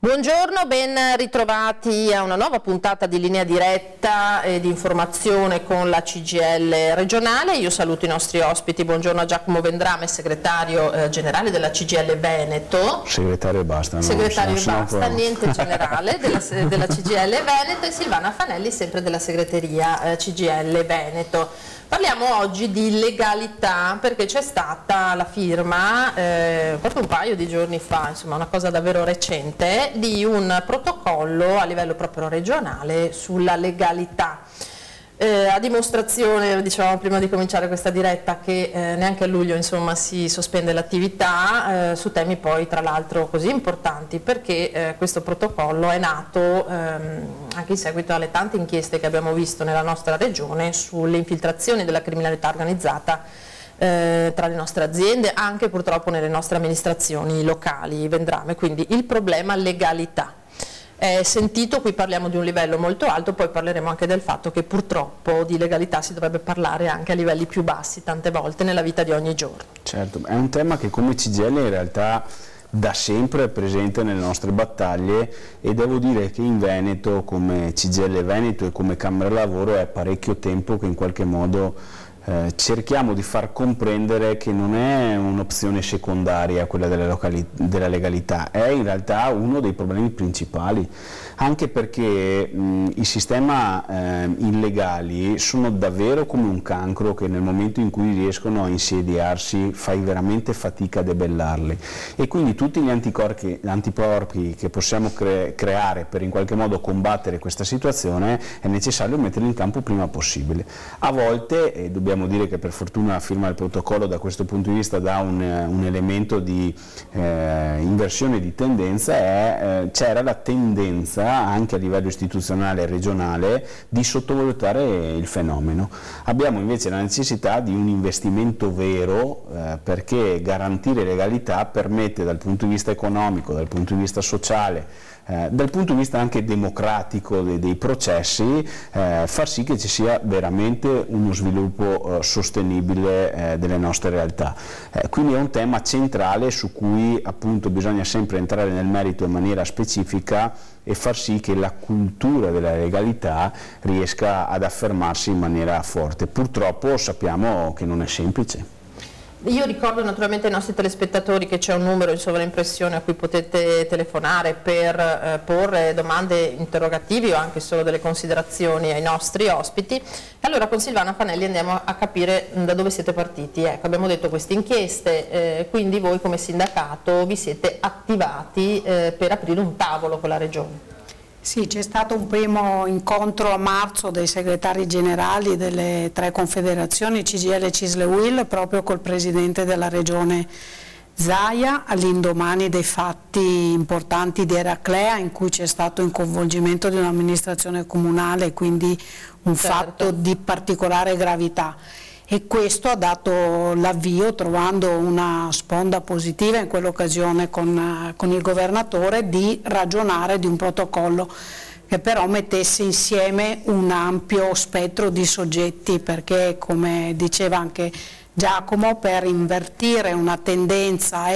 Buongiorno, ben ritrovati a una nuova puntata di Linea Diretta e di informazione con la CGIL regionale. Io saluto i nostri ospiti. Buongiorno a Giacomo Vendrame, segretario generale della CGIL Veneto. Segretario e basta. Segretario e basta, niente generale della CGIL Veneto, e Silvana Fanelli, sempre della segreteria CGIL Veneto. Parliamo oggi di legalità perché c'è stata la firma proprio un paio di giorni fa, insomma una cosa davvero recente, di un protocollo a livello proprio regionale sulla legalità. A dimostrazione, dicevamo prima di cominciare questa diretta, che neanche a luglio insomma si sospende l'attività su temi poi tra l'altro così importanti, perché questo protocollo è nato anche in seguito alle tante inchieste che abbiamo visto nella nostra regione sulle infiltrazioni della criminalità organizzata tra le nostre aziende, anche purtroppo nelle nostre amministrazioni locali. Vendrame, quindi il problema legalità. Sentito, qui parliamo di un livello molto alto, poi parleremo anche del fatto che purtroppo di legalità si dovrebbe parlare anche a livelli più bassi tante volte nella vita di ogni giorno. Certo, è un tema che come CGIL in realtà da sempre è presente nelle nostre battaglie, e devo dire che in Veneto, come CGIL Veneto e come Camera Lavoro, è parecchio tempo che in qualche modo cerchiamo di far comprendere che non è un'opzione secondaria quella della legalità, è in realtà uno dei problemi principali, anche perché i sistemi illegali sono davvero come un cancro che nel momento in cui riescono a insediarsi fai veramente fatica a debellarli, e quindi tutti gli anticorpi che possiamo creare per in qualche modo combattere questa situazione è necessario metterli in campo prima possibile. A volte, dobbiamo dire che per fortuna la firma del protocollo da questo punto di vista dà un elemento di inversione di tendenza, c'era la tendenza anche a livello istituzionale e regionale di sottovalutare il fenomeno. Abbiamo invece la necessità di un investimento vero, perché garantire legalità permette dal punto di vista economico, dal punto di vista sociale, dal punto di vista anche democratico dei processi, far sì che ci sia veramente uno sviluppo sostenibile delle nostre realtà. Quindi è un tema centrale su cui appunto bisogna sempre entrare nel merito in maniera specifica e far sì che la cultura della legalità riesca ad affermarsi in maniera forte. Purtroppo sappiamo che non è semplice. Io ricordo naturalmente ai nostri telespettatori che c'è un numero in sovraimpressione a cui potete telefonare per porre domande, interrogativi o anche solo delle considerazioni ai nostri ospiti. E allora con Silvana Fanelli andiamo a capire da dove siete partiti. Ecco, abbiamo detto queste inchieste, quindi voi come sindacato vi siete attivati per aprire un tavolo con la Regione. Sì, c'è stato un primo incontro a marzo dei segretari generali delle tre confederazioni, CGIL, CISL e UIL, proprio col presidente della regione Zaia, all'indomani dei fatti importanti di Eraclea, in cui c'è stato un coinvolgimento di un'amministrazione comunale, quindi un fatto di particolare gravità. E questo ha dato l'avvio, trovando una sponda positiva in quell'occasione con il governatore, di ragionare di un protocollo che però mettesse insieme un ampio spettro di soggetti, perché come diceva anche Giacomo, per invertire una tendenza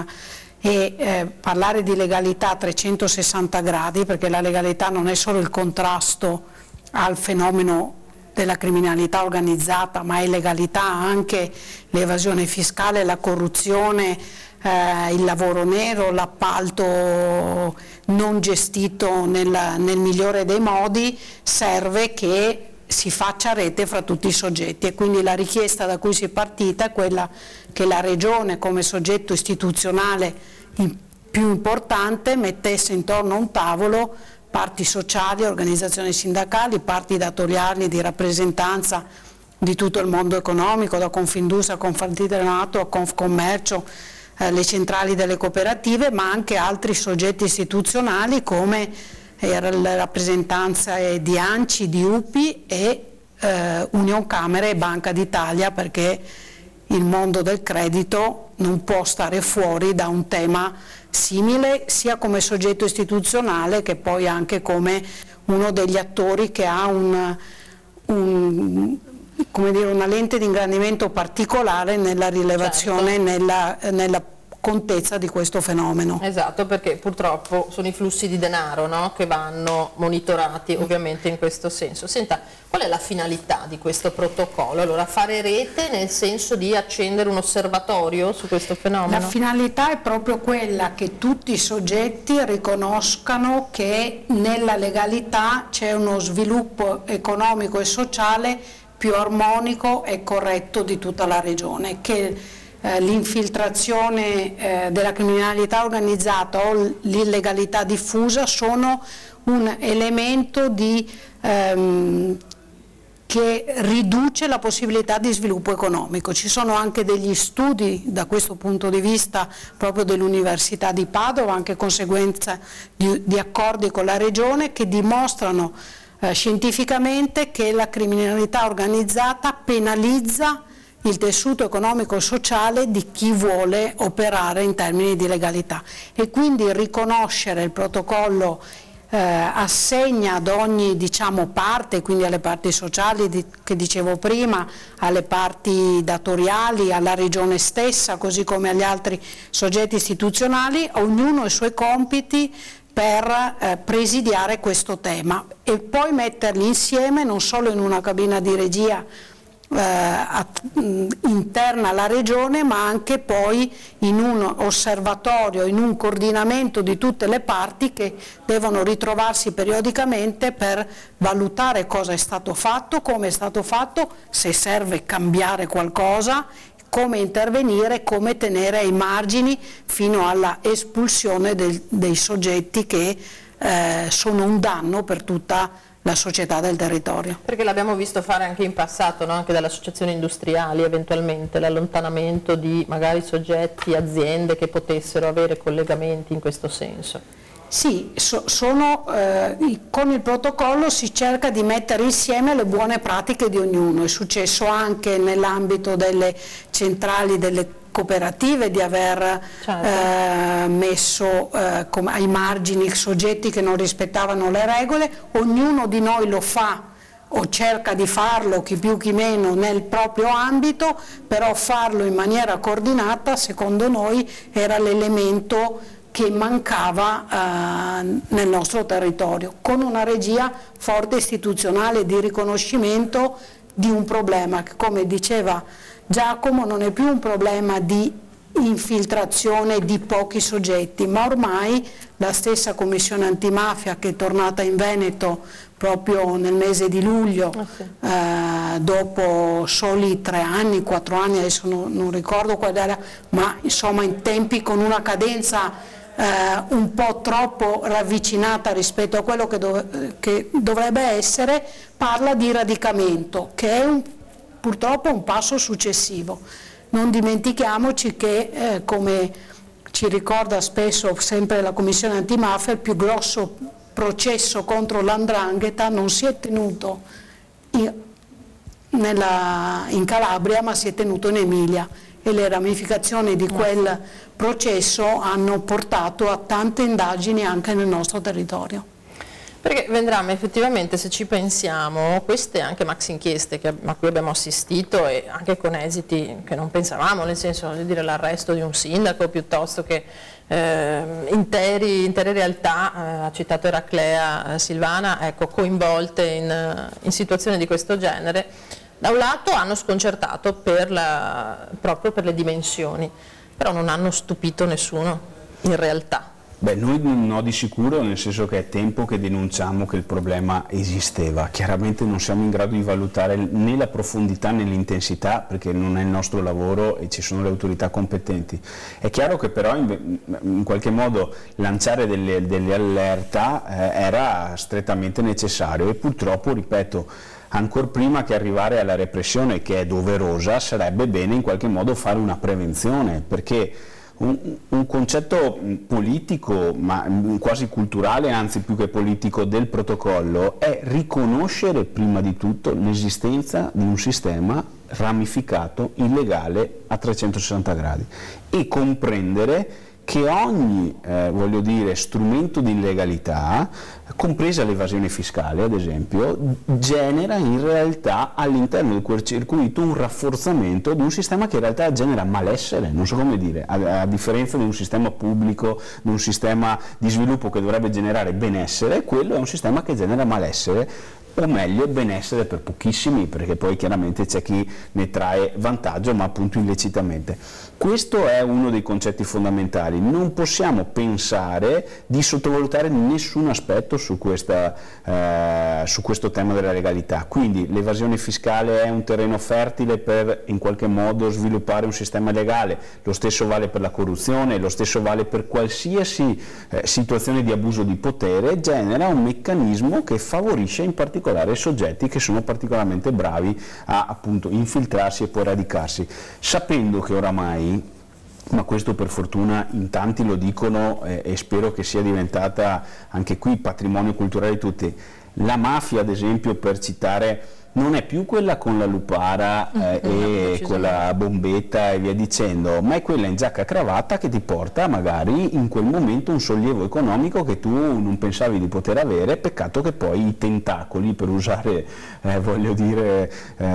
e parlare di legalità a 360 gradi, perché la legalità non è solo il contrasto al fenomeno della criminalità organizzata, ma è legalità anche l'evasione fiscale, la corruzione, il lavoro nero, l'appalto non gestito nel migliore dei modi. Serve che si faccia rete fra tutti i soggetti, e quindi la richiesta da cui si è partita è quella che la Regione, come soggetto istituzionale più importante, mettesse intorno a un tavolo parti sociali, organizzazioni sindacali, parti datoriali di rappresentanza di tutto il mondo economico, da Confindustria a Confcommercio a Confcommercio, le centrali delle cooperative, ma anche altri soggetti istituzionali come le rappresentanze di ANCI, di UPI e Unioncamere e Banca d'Italia, perché il mondo del credito non può stare fuori da un tema simile, sia come soggetto istituzionale che poi anche come uno degli attori che ha una lente di ingrandimento particolare nella rilevazione, certo, nella contezza di questo fenomeno. Esatto, perché purtroppo sono i flussi di denaro, no? Che vanno monitorati ovviamente in questo senso. Senta, qual è la finalità di questo protocollo? Allora, fare rete nel senso di accendere un osservatorio su questo fenomeno? La finalità è proprio quella che tutti i soggetti riconoscano che nella legalità c'è uno sviluppo economico e sociale più armonico e corretto di tutta la regione, che l'infiltrazione della criminalità organizzata o l'illegalità diffusa sono un elemento che riduce la possibilità di sviluppo economico. Ci sono anche degli studi da questo punto di vista proprio dell'Università di Padova, anche conseguenza di accordi con la regione, che dimostrano scientificamente che la criminalità organizzata penalizza il tessuto economico e sociale di chi vuole operare in termini di legalità, e quindi riconoscere il protocollo assegna ad ogni parte, quindi alle parti sociali che dicevo prima, alle parti datoriali, alla regione stessa, così come agli altri soggetti istituzionali, ognuno i suoi compiti per presidiare questo tema e poi metterli insieme non solo in una cabina di regia interna alla regione, ma anche poi in un osservatorio, in un coordinamento di tutte le parti che devono ritrovarsi periodicamente per valutare cosa è stato fatto, come è stato fatto, se serve cambiare qualcosa, come intervenire, come tenere ai margini fino alla espulsione dei soggetti che sono un danno per tutta la società del territorio. Perché l'abbiamo visto fare anche in passato, no? Anche dalle associazioni industriali eventualmente, l'allontanamento di magari soggetti, aziende che potessero avere collegamenti in questo senso. Sì, con il protocollo si cerca di mettere insieme le buone pratiche di ognuno. È successo anche nell'ambito delle centrali, delle cooperative, di aver messo ai margini soggetti che non rispettavano le regole. Ognuno di noi lo fa o cerca di farlo, chi più chi meno, nel proprio ambito, però farlo in maniera coordinata secondo noi era l'elemento che mancava nel nostro territorio, con una regia forte istituzionale di riconoscimento di un problema che, come diceva Giacomo, non è più un problema di infiltrazione di pochi soggetti, ma ormai la stessa Commissione Antimafia, che è tornata in Veneto proprio nel mese di luglio, dopo soli 3 anni, 4 anni, adesso non ricordo qual era, ma insomma in tempi con una cadenza un po' troppo ravvicinata rispetto a quello che dovrebbe essere, parla di radicamento, che è purtroppo un passo successivo. Non dimentichiamoci che, come ci ricorda spesso sempre la Commissione Antimafia, il più grosso processo contro l''ndrangheta non si è tenuto in Calabria, ma si è tenuto in Emilia, e le ramificazioni di quel processo hanno portato a tante indagini anche nel nostro territorio. Perché Vendrame, effettivamente, se ci pensiamo, queste anche maxi inchieste a cui abbiamo assistito, e anche con esiti che non pensavamo, nel senso di dire l'arresto di un sindaco piuttosto che intere realtà, ha citato Eraclea Silvana, ecco, coinvolte in situazioni di questo genere, da un lato hanno sconcertato proprio per le dimensioni, però non hanno stupito nessuno in realtà. Beh, noi no di sicuro, nel senso che è tempo che denunciamo che il problema esisteva. Chiaramente non siamo in grado di valutare né la profondità né l'intensità, perché non è il nostro lavoro e ci sono le autorità competenti. È chiaro che però in qualche modo lanciare delle allerta era strettamente necessario, e purtroppo, ripeto, ancor prima che arrivare alla repressione, che è doverosa, sarebbe bene in qualche modo fare una prevenzione, perché un concetto politico, ma quasi culturale, anzi più che politico, del protocollo è riconoscere prima di tutto l'esistenza di un sistema ramificato, illegale a 360 gradi, e comprendere che ogni voglio dire, strumento di illegalità, compresa l'evasione fiscale ad esempio, genera in realtà all'interno del quel circuito un rafforzamento di un sistema che in realtà genera malessere, non so come dire, a differenza di un sistema pubblico, di un sistema di sviluppo che dovrebbe generare benessere, quello è un sistema che genera malessere, o meglio benessere per pochissimi, perché poi chiaramente c'è chi ne trae vantaggio, ma appunto illecitamente. Questo è uno dei concetti fondamentali, non possiamo pensare di sottovalutare nessun aspetto su questo tema della legalità, quindi l'evasione fiscale è un terreno fertile per in qualche modo sviluppare un sistema legale, lo stesso vale per la corruzione, lo stesso vale per qualsiasi situazione di abuso di potere, genera un meccanismo che favorisce in particolare soggetti che sono particolarmente bravi a appunto infiltrarsi e poi radicarsi, sapendo che oramai, ma questo per fortuna in tanti lo dicono e spero che sia diventata anche qui patrimonio culturale di tutti, la mafia ad esempio, per citare, non è più quella con la lupara e con la bombetta e via dicendo, ma è quella in giacca e cravatta che ti porta magari in quel momento un sollievo economico che tu non pensavi di poter avere, peccato che poi i tentacoli, per usare voglio dire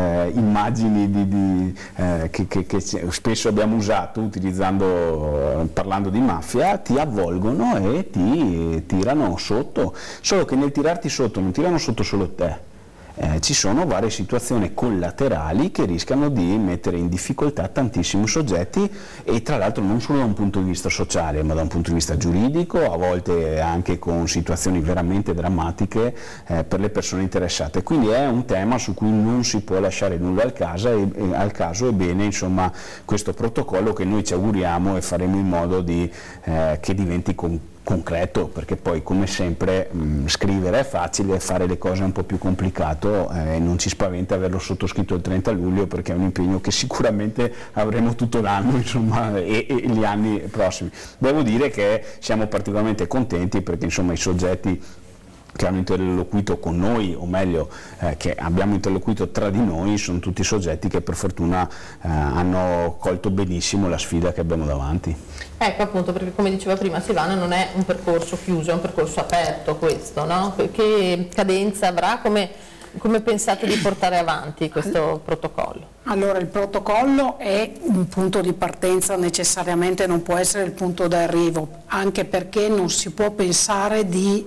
immagini che spesso abbiamo usato parlando di mafia, ti avvolgono e ti tirano sotto, solo che nel tirarti sotto non tirano sotto solo te. Ci sono varie situazioni collaterali che rischiano di mettere in difficoltà tantissimi soggetti, e tra l'altro non solo da un punto di vista sociale ma da un punto di vista giuridico, a volte anche con situazioni veramente drammatiche per le persone interessate. Quindi è un tema su cui non si può lasciare nulla al caso, e bene insomma questo protocollo che noi ci auguriamo e faremo in modo che diventi concreto, perché poi come sempre scrivere è facile, fare le cose è un po' più complicato, e non ci spaventa averlo sottoscritto il 30 luglio perché è un impegno che sicuramente avremo tutto l'anno insomma, e gli anni prossimi. Devo dire che siamo particolarmente contenti perché insomma i soggetti che hanno interloquito con noi, o meglio che abbiamo interloquito tra di noi, sono tutti soggetti che per fortuna hanno colto benissimo la sfida che abbiamo davanti. Ecco appunto, perché come diceva prima Silvana non è un percorso chiuso, è un percorso aperto questo, no? Che cadenza avrà? Come pensate di portare avanti questo protocollo? Allora, il protocollo è un punto di partenza, necessariamente non può essere il punto d'arrivo, anche perché non si può pensare di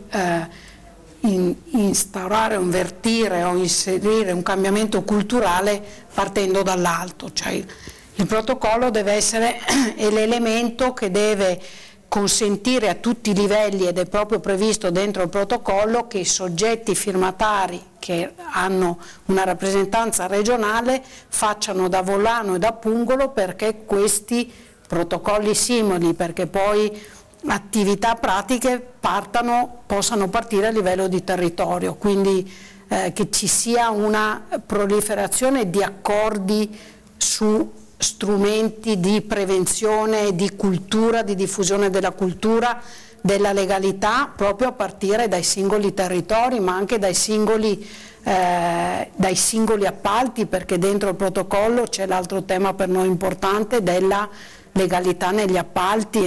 instaurare, invertire o inserire un cambiamento culturale partendo dall'alto, cioè il protocollo deve essere l'elemento che deve consentire a tutti i livelli, ed è proprio previsto dentro il protocollo, che i soggetti firmatari che hanno una rappresentanza regionale facciano da volano e da pungolo perché questi protocolli simili, perché poi attività pratiche possano partire a livello di territorio, quindi che ci sia una proliferazione di accordi su strumenti di prevenzione, di cultura, di diffusione della cultura, della legalità, proprio a partire dai singoli territori, ma anche dai singoli appalti, perché dentro il protocollo c'è l'altro tema per noi importante della legalità negli appalti e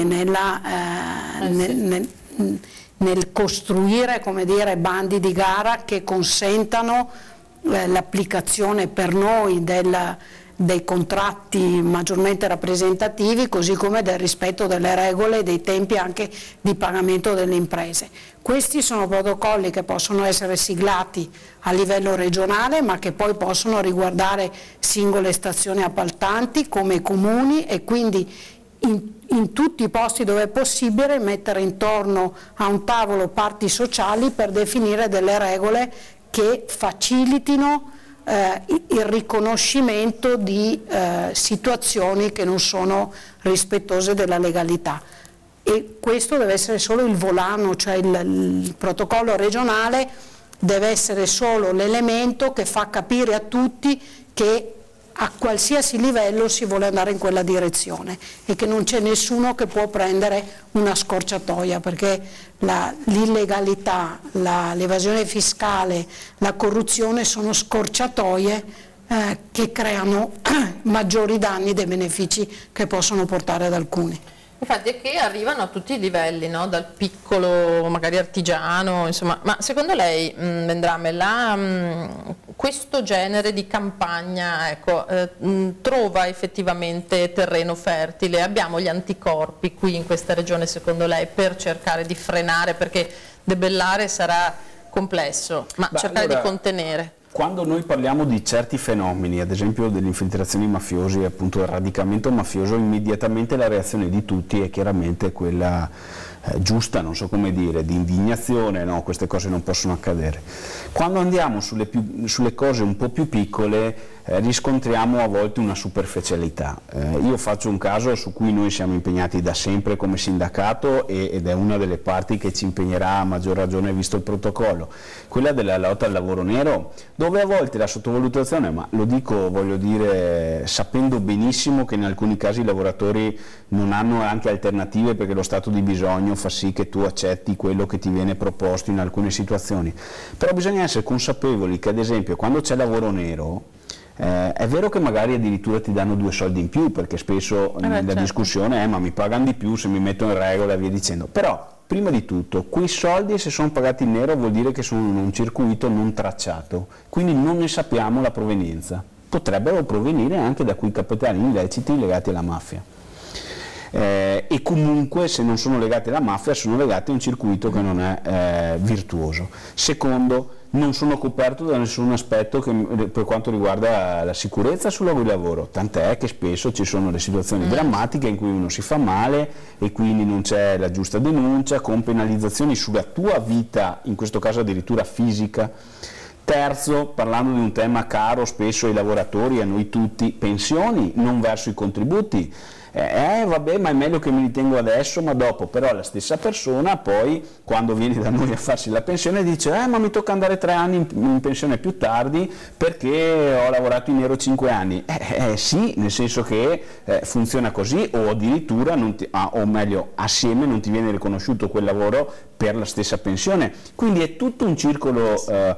nel costruire, come dire, bandi di gara che consentano l'applicazione per noi dei contratti maggiormente rappresentativi, così come del rispetto delle regole e dei tempi anche di pagamento delle imprese. Questi sono protocolli che possono essere siglati a livello regionale, ma che poi possono riguardare singole stazioni appaltanti come i comuni, e quindi in tutti i posti dove è possibile mettere intorno a un tavolo parti sociali per definire delle regole che facilitino il riconoscimento di situazioni che non sono rispettose della legalità. E questo deve essere solo il volano, cioè il protocollo regionale deve essere solo l'elemento che fa capire a tutti che a qualsiasi livello si vuole andare in quella direzione e che non c'è nessuno che può prendere una scorciatoia, perché l'illegalità, l'evasione fiscale, la corruzione sono scorciatoie che creano maggiori danni dei benefici che possono portare ad alcuni. Infatti è che arrivano a tutti i livelli, no? Dal piccolo magari artigiano, insomma, ma secondo lei, Vendrame, questo genere di campagna, ecco, trova effettivamente terreno fertile? Abbiamo gli anticorpi qui in questa regione secondo lei per cercare di frenare, perché debellare sarà complesso, ma cercare di contenere? Quando noi parliamo di certi fenomeni, ad esempio delle infiltrazioni mafiose e appunto del radicamento mafioso, immediatamente la reazione di tutti è chiaramente quella giusta, non so come dire, di indignazione, no, queste cose non possono accadere. Quando andiamo sulle cose un po' più piccole riscontriamo a volte una superficialità. Io faccio un caso su cui noi siamo impegnati da sempre come sindacato ed è una delle parti che ci impegnerà a maggior ragione visto il protocollo, quella della lotta al lavoro nero, dove a volte la sottovalutazione, ma lo dico, voglio dire, sapendo benissimo che in alcuni casi i lavoratori non hanno anche alternative perché lo stato di bisogno fa sì che tu accetti quello che ti viene proposto in alcune situazioni, però bisogna essere consapevoli che ad esempio quando c'è lavoro nero è vero che magari addirittura ti danno 2 soldi in più, perché spesso nella discussione ma mi pagano di più se mi metto in regola e via dicendo, però prima di tutto quei soldi, se sono pagati in nero, vuol dire che sono in un circuito non tracciato, quindi non ne sappiamo la provenienza, potrebbero provenire anche da quei capitali illeciti legati alla mafia. E comunque se non sono legati alla mafia sono legati a un circuito che non è virtuoso. Secondo, non sono coperto da nessun aspetto per quanto riguarda la sicurezza sul luogo di lavoro, tant'è che spesso ci sono le situazioni drammatiche in cui uno si fa male e quindi non c'è la giusta denuncia, con penalizzazioni sulla tua vita, in questo caso addirittura fisica. Terzo, parlando di un tema caro spesso ai lavoratori e a noi tutti, pensioni, non verso i contributi. Vabbè, ma è meglio che me li tengo adesso, ma dopo. Però la stessa persona poi, quando viene da noi a farsi la pensione, dice ma mi tocca andare 3 anni in pensione più tardi perché ho lavorato in nero 5 anni. Sì, nel senso che funziona così, o addirittura, o meglio, assieme non ti viene riconosciuto quel lavoro per la stessa pensione. Quindi è tutto un circolo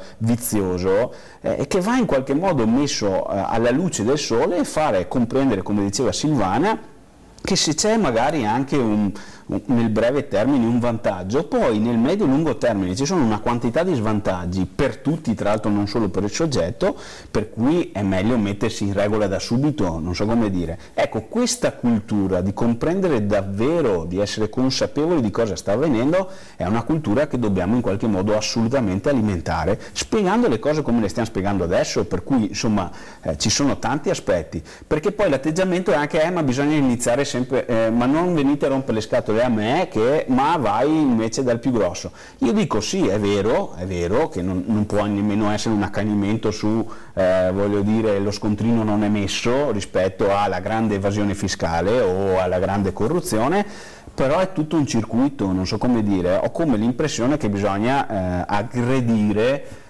vizioso che va in qualche modo messo alla luce del sole e fare comprendere, come diceva Silvana, che se c'è magari anche nel breve termine un vantaggio, poi nel medio e lungo termine ci sono una quantità di svantaggi per tutti, tra l'altro non solo per il soggetto, per cui è meglio mettersi in regola da subito, non so come dire. Ecco, questa cultura di comprendere davvero, di essere consapevoli di cosa sta avvenendo, è una cultura che dobbiamo in qualche modo assolutamente alimentare, spiegando le cose come le stiamo spiegando adesso, per cui insomma ci sono tanti aspetti, perché poi l'atteggiamento è anche ma bisogna iniziare sempre, ma non venite a rompere le scatole a me, ma vai invece dal più grosso. Io dico sì, è vero che non può nemmeno essere un accanimento su, voglio dire, lo scontrino non è messo rispetto alla grande evasione fiscale o alla grande corruzione, però è tutto un circuito, non so come dire, ho come l'impressione che bisogna aggredire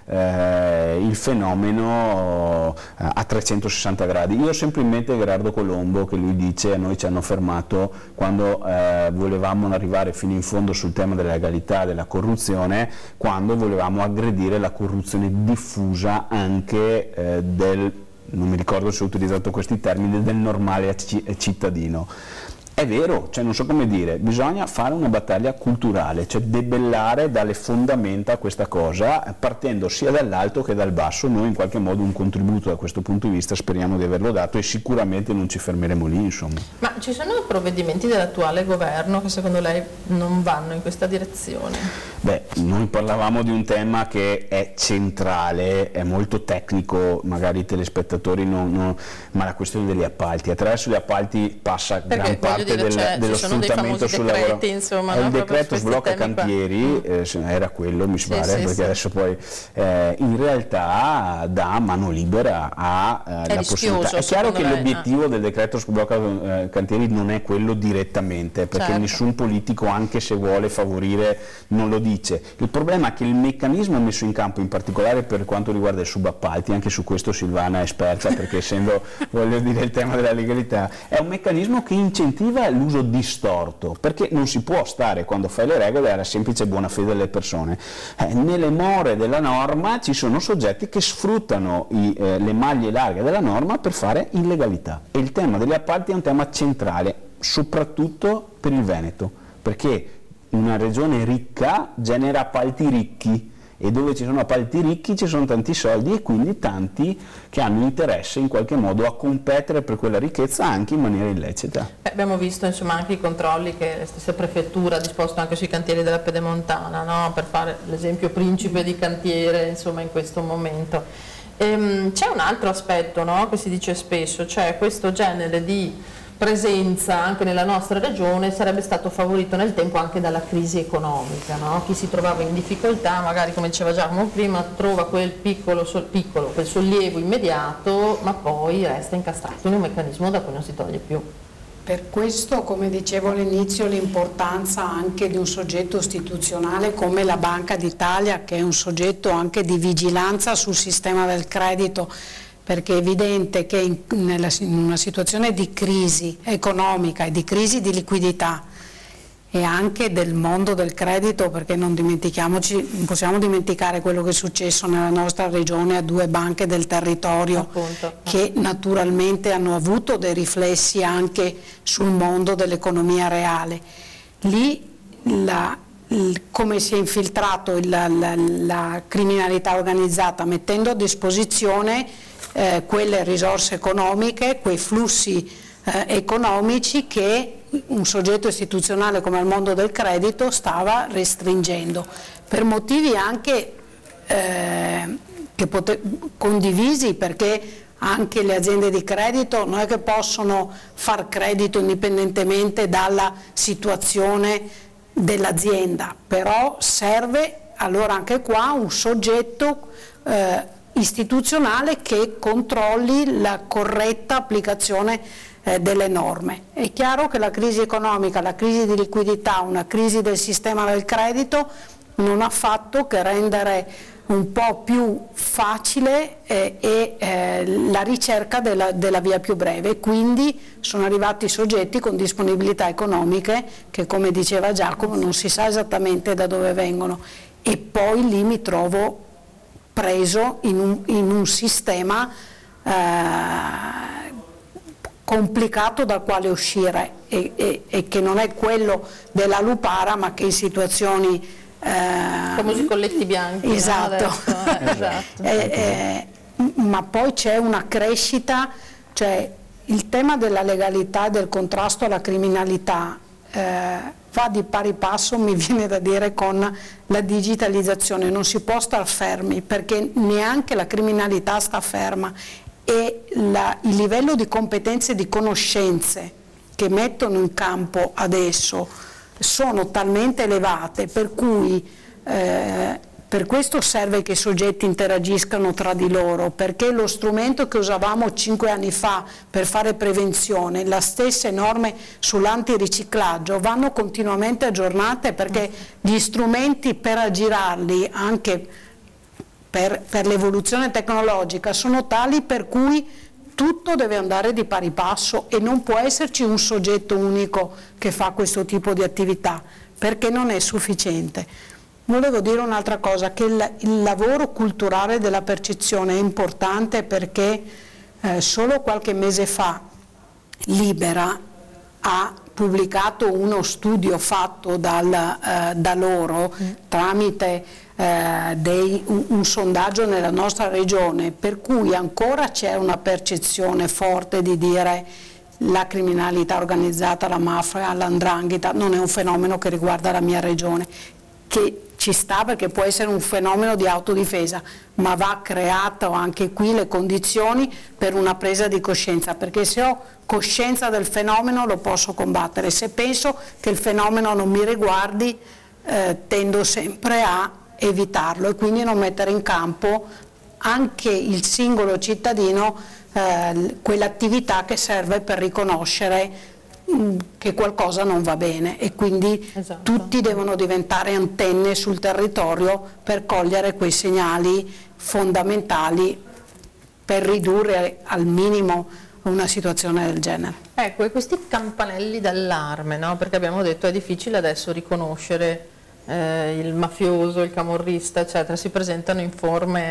il fenomeno a 360 gradi. Io ho sempre in mente Gerardo Colombo, che lui dice: noi ci hanno fermato quando volevamo arrivare fino in fondo sul tema della legalità, della corruzione, quando volevamo aggredire la corruzione diffusa anche non mi ricordo se ho utilizzato questi termini, del normale cittadino. È vero, cioè non so come dire, bisogna fare una battaglia culturale, cioè debellare dalle fondamenta questa cosa, partendo sia dall'alto che dal basso. Noi in qualche modo un contributo da questo punto di vista speriamo di averlo dato e sicuramente non ci fermeremo lì, insomma. Ma ci sono provvedimenti dell'attuale governo che secondo lei non vanno in questa direzione? Beh, noi parlavamo di un tema che è centrale, è molto tecnico, magari i telespettatori ma la questione degli appalti. Attraverso gli appalti passa gran parte dello sfruttamento sul lavoro. Insomma, il decreto sblocca cantieri, era quello mi pare, perché adesso poi in realtà dà mano libera alla possibilità. È chiaro che l'obiettivo del decreto sblocca cantieri non è quello direttamente, perché nessun politico, anche se vuole favorire, non lo dice. Il problema è che il meccanismo messo in campo, in particolare per quanto riguarda i subappalti, anche su questo Silvana è esperta, perché essendo, voglio dire, il tema della legalità, è un meccanismo che incentiva l'uso distorto, perché non si può stare, quando fai le regole, alla semplice buona fede delle persone. Nelle more della norma ci sono soggetti che sfruttano le maglie larghe della norma per fare illegalità, e il tema degli appalti è un tema centrale. soprattutto per il Veneto, perché una regione ricca genera appalti ricchi, e dove ci sono appalti ricchi ci sono tanti soldi e quindi tanti che hanno interesse in qualche modo a competere per quella ricchezza anche in maniera illecita. Abbiamo visto insomma anche i controlli che la stessa prefettura ha disposto anche sui cantieri della Pedemontana, no? Per fare l'esempio principe di cantiere insomma in questo momento. C'è un altro aspetto, no? Che si dice spesso, cioè questo genere di presenza anche nella nostra regione sarebbe stato favorito nel tempo anche dalla crisi economica, no? Chi si trovava in difficoltà, magari come diceva Giacomo prima, trova quel quel sollievo immediato, ma poi resta incastrato in un meccanismo da cui non si toglie più. Per questo, come dicevo all'inizio, l'importanza anche di un soggetto istituzionale come la Banca d'Italia, che è un soggetto anche di vigilanza sul sistema del credito, perché è evidente che in una situazione di crisi economica e di crisi di liquidità e anche del mondo del credito, perché non possiamo dimenticare quello che è successo nella nostra regione a 2 banche del territorio, appunto, che naturalmente hanno avuto dei riflessi anche sul mondo dell'economia reale. Lì come si è infiltrato la criminalità organizzata mettendo a disposizione quelle risorse economiche, quei flussi economici che un soggetto istituzionale come il mondo del credito stava restringendo, per motivi anche condivisi, perché anche le aziende di credito non è che possono far credito indipendentemente dalla situazione dell'azienda, però serve allora anche qua un soggetto istituzionale che controlli la corretta applicazione delle norme. È chiaro che la crisi economica, la crisi di liquidità, una crisi del sistema del credito non ha fatto che rendere un po' più facile la ricerca della via più breve, quindi sono arrivati soggetti con disponibilità economiche che, come diceva Giacomo, non si sa esattamente da dove vengono, e poi lì mi trovo preso in un sistema complicato dal quale uscire e che non è quello della Lupara, ma che in situazioni i famosi colletti bianchi, esatto, no? Esatto. Ma poi c'è una crescita, cioè il tema della legalità e del contrasto alla criminalità va di pari passo, mi viene da dire, con la digitalizzazione. Non si può star fermi, perché neanche la criminalità sta ferma, e il livello di competenze e di conoscenze che mettono in campo adesso sono talmente elevate per cui per questo serve che i soggetti interagiscano tra di loro, perché lo strumento che usavamo 5 anni fa per fare prevenzione, le stesse norme sull'antiriciclaggio vanno continuamente aggiornate, perché gli strumenti per aggirarli anche per l'evoluzione tecnologica sono tali per cui tutto deve andare di pari passo e non può esserci un soggetto unico che fa questo tipo di attività, perché non è sufficiente. Volevo dire un'altra cosa, che il lavoro culturale della percezione è importante, perché solo qualche mese fa Libera ha pubblicato uno studio fatto da loro tramite un sondaggio nella nostra regione, per cui ancora c'è una percezione forte di dire la criminalità organizzata, la mafia, l''ndrangheta non è un fenomeno che riguarda la mia regione, che ci sta perché può essere un fenomeno di autodifesa, ma va creato anche qui le condizioni per una presa di coscienza, perché se ho coscienza del fenomeno lo posso combattere. Se penso che il fenomeno non mi riguardi tendo sempre a evitarlo e quindi non mettere in campo anche il singolo cittadino quell'attività che serve per riconoscere che qualcosa non va bene, e quindi tutti devono diventare antenne sul territorio per cogliere quei segnali fondamentali per ridurre al minimo una situazione del genere. Ecco, e questi campanelli d'allarme, no? Perché abbiamo detto è difficile adesso riconoscere il mafioso, il camorrista, eccetera, si presentano in forme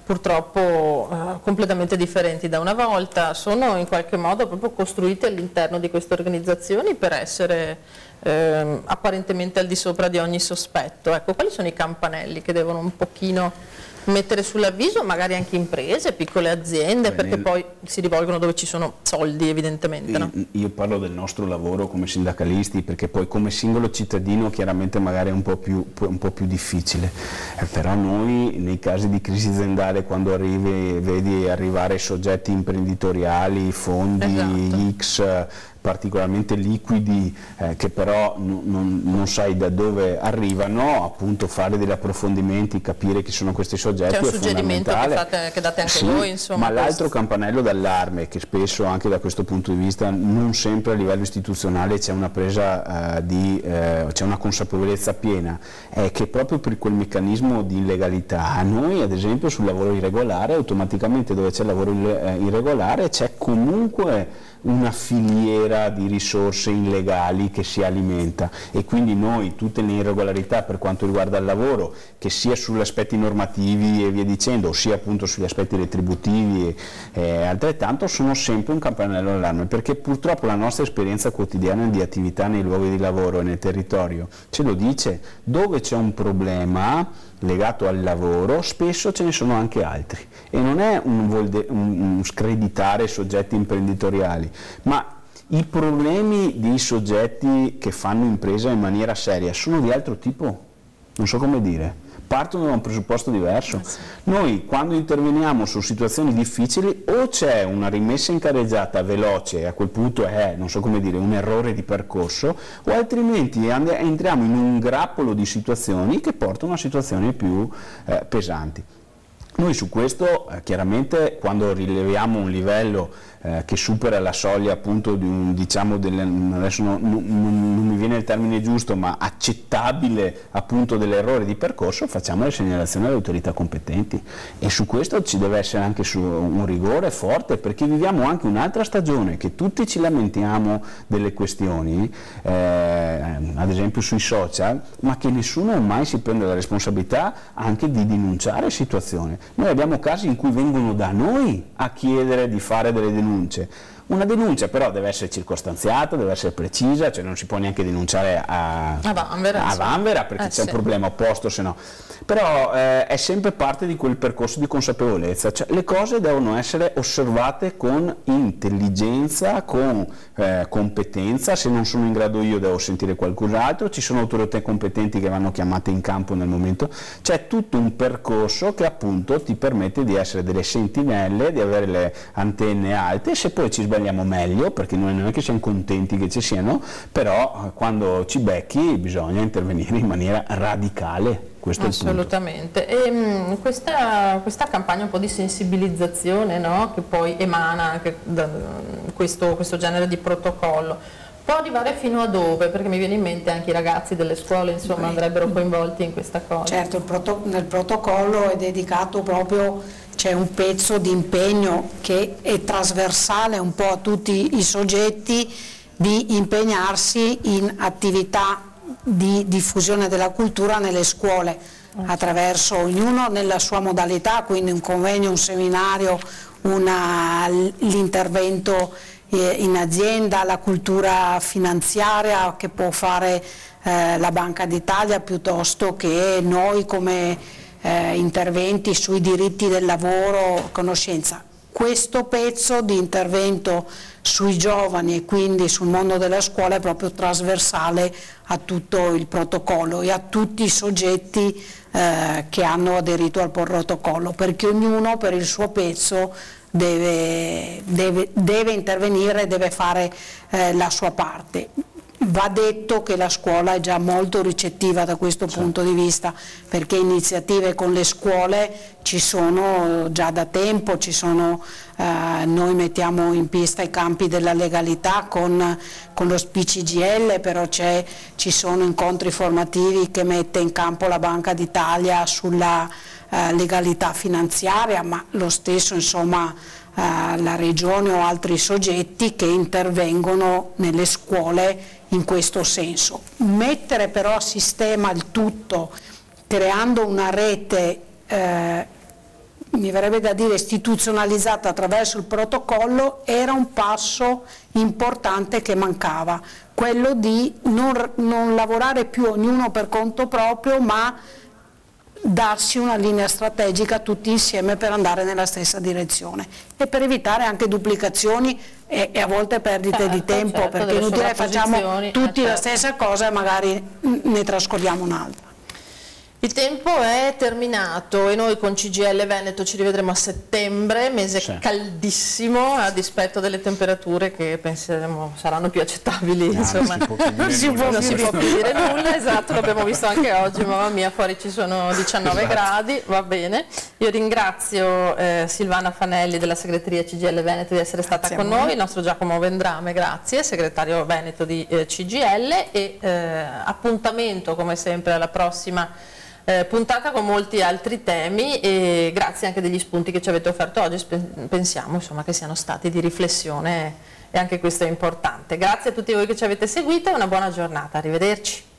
purtroppo completamente differenti da una volta, sono in qualche modo proprio costruiti all'interno di queste organizzazioni per essere apparentemente al di sopra di ogni sospetto. Ecco, quali sono i campanelli che devono un pochino mettere sull'avviso, magari anche imprese, piccole aziende, perché poi si rivolgono dove ci sono soldi evidentemente, no? Io parlo del nostro lavoro come sindacalisti, perché poi come singolo cittadino chiaramente magari è un po' più difficile, però noi nei casi di crisi aziendale, quando vedi arrivare soggetti imprenditoriali, fondi X particolarmente liquidi, che però non sai da dove arrivano, appunto fare degli approfondimenti, capire chi sono questi soggetti è fondamentale. C'è un suggerimento che date anche voi, insomma. Ma l'altro campanello d'allarme, che spesso anche da questo punto di vista non sempre a livello istituzionale c'è una presa c'è una consapevolezza piena, è che proprio per quel meccanismo di illegalità, noi ad esempio sul lavoro irregolare, automaticamente dove c'è il lavoro irregolare c'è comunque una filiera di risorse illegali che si alimenta, e quindi noi tutte le irregolarità per quanto riguarda il lavoro, che sia sugli aspetti normativi e via dicendo, sia appunto sugli aspetti retributivi altrettanto, sono sempre un campanello d'allarme, perché purtroppo la nostra esperienza quotidiana di attività nei luoghi di lavoro e nel territorio ce lo dice: dove c'è un problema legato al lavoro spesso ce ne sono anche altri, e non è un screditare soggetti imprenditoriali, ma i problemi di soggetti che fanno impresa in maniera seria sono di altro tipo, non so come dire, partono da un presupposto diverso. Noi quando interveniamo su situazioni difficili o c'è una rimessa in carreggiata veloce, a quel punto è, non so come dire, un errore di percorso, o altrimenti entriamo in un grappolo di situazioni che portano a situazioni più pesanti. Noi su questo chiaramente, quando rileviamo un livello che supera la soglia appunto di un, diciamo, adesso non mi viene il termine giusto, ma accettabile appunto dell'errore di percorso, facciamo le segnalazioni alle autorità competenti, e su questo ci deve essere anche un rigore forte, perché viviamo anche un'altra stagione che tutti ci lamentiamo delle questioni, ad esempio sui social, ma che nessuno mai si prende la responsabilità anche di denunciare situazioni. Noi abbiamo casi in cui vengono da noi a chiedere di fare delle denunce. Una denuncia però deve essere circostanziata, deve essere precisa, cioè non si può neanche denunciare a vanvera perché c'è un problema opposto, se no. Però è sempre parte di quel percorso di consapevolezza, cioè le cose devono essere osservate con intelligenza, con competenza. Se non sono in grado io devo sentire qualcun altro, ci sono autorità competenti che vanno chiamate in campo nel momento, c'è tutto un percorso che appunto ti permette di essere delle sentinelle, di avere le antenne alte, e se poi ci sbagliamo meglio, perché noi non è che siamo contenti che ci siano, però quando ci becchi bisogna intervenire in maniera radicale. Assolutamente. E questa campagna un po' di sensibilizzazione, no? Che poi emana anche da questo genere di protocollo, può arrivare fino a dove? Perché mi viene in mente anche i ragazzi delle scuole, insomma, andrebbero coinvolti in questa cosa. Certo, nel protocollo è dedicato proprio, c'è un pezzo di impegno che è trasversale un po' a tutti i soggetti, di impegnarsi in attività di diffusione della cultura nelle scuole, attraverso ognuno nella sua modalità, quindi un convegno, un seminario, l'intervento in azienda, la cultura finanziaria che può fare la Banca d'Italia, piuttosto che noi come interventi sui diritti del lavoro, conoscenza. Questo pezzo di intervento sui giovani e quindi sul mondo della scuola è proprio trasversale a tutto il protocollo e a tutti i soggetti che hanno aderito al protocollo, perché ognuno per il suo pezzo deve intervenire, deve fare la sua parte. Va detto che la scuola è già molto ricettiva da questo punto di vista, perché iniziative con le scuole ci sono già da tempo, noi mettiamo in pista i campi della legalità con lo SPCGL, però ci sono incontri formativi che mette in campo la Banca d'Italia sulla legalità finanziaria, ma lo stesso, insomma, la Regione o altri soggetti che intervengono nelle scuole in questo senso. Mettere però a sistema il tutto, creando una rete mi verrebbe da dire istituzionalizzata attraverso il protocollo, era un passo importante che mancava, quello di non lavorare più ognuno per conto proprio, ma darsi una linea strategica tutti insieme per andare nella stessa direzione e per evitare anche duplicazioni e a volte perdite di tempo, perché è inutile facciamo tutti la stessa cosa e magari ne trascorriamo un'altra. Il tempo è terminato e noi con CGIL Veneto ci rivedremo a settembre, mese caldissimo, a dispetto delle temperature che penseremo saranno più accettabili. Insomma, non si può più dire nulla, esatto, l'abbiamo visto anche oggi, mamma mia, fuori ci sono 19 gradi, va bene. Io ringrazio Silvana Fanelli della segreteria CGIL Veneto di essere stata con noi, il nostro Giacomo Vendrame, grazie, segretario Veneto di CGIL, e appuntamento come sempre alla prossima puntata con molti altri temi, e grazie anche degli spunti che ci avete offerto oggi, pensiamo insomma che siano stati di riflessione e anche questo è importante. Grazie a tutti voi che ci avete seguito e una buona giornata, arrivederci.